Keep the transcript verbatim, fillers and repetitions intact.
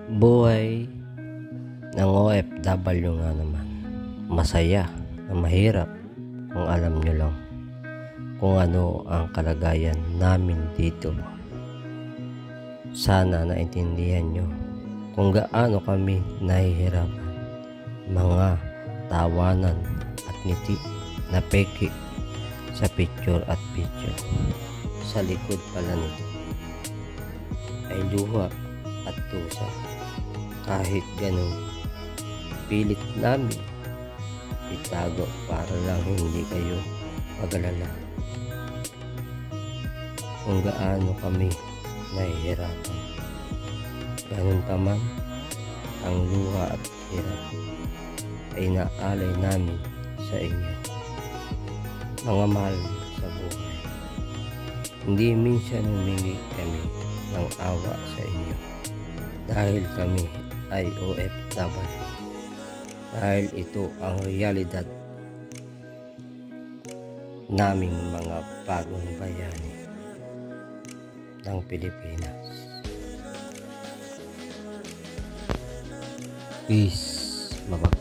Buhay ng O F W nga naman, masaya na mahirap kung alam nyo lang kung ano ang kalagayan namin dito. Sana naintindihan nyo kung gaano kami nahihirapan. Mga tawanan at ngiti na peki sa picture at picture. Sa likod pala nito ay luha at tusa. Kahit ganun, pilit namin itago para lang hindi kayo mag-alala kung gaano kami nahihirapan. Ganun pa man, ang luha at hirap ay naalay namin sa inyo, mga mahal sa buhay. Hindi minsan humingi kami ng awa sa inyo dahil kami ay O F W, dahil ito ang realidad naming mga bagong bayani ng Pilipinas. Peace, mabag